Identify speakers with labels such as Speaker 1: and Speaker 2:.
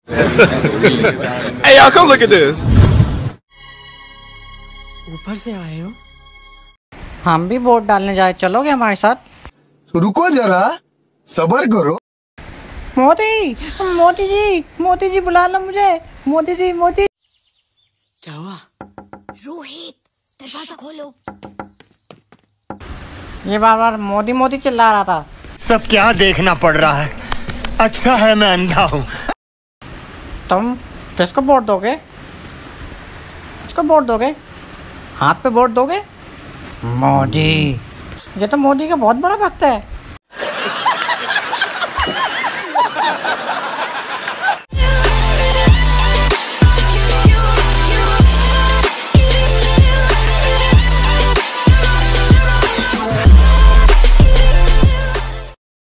Speaker 1: Hey y'all, come look at this.
Speaker 2: ऊपर से आए हो?
Speaker 3: हम भी वोट डालने जाए, चलोगे हमारे साथ?
Speaker 4: रुको जरा, सब्र करो।
Speaker 3: मोदी जी बुला लो मुझे। मोदी जी।
Speaker 2: क्या हुआ?
Speaker 5: रोहित, दरवाजा खोलो।
Speaker 3: ये बार बार मोदी चिल्ला रहा था।
Speaker 6: सब क्या देखना पड़ रहा है? अच्छा है मैं अंधा हूँ।
Speaker 3: तुम किसको वोट दोगे? हाथ पे वोट दोगे? मोदी। ये तो मोदी का बहुत बड़ा भक्त है।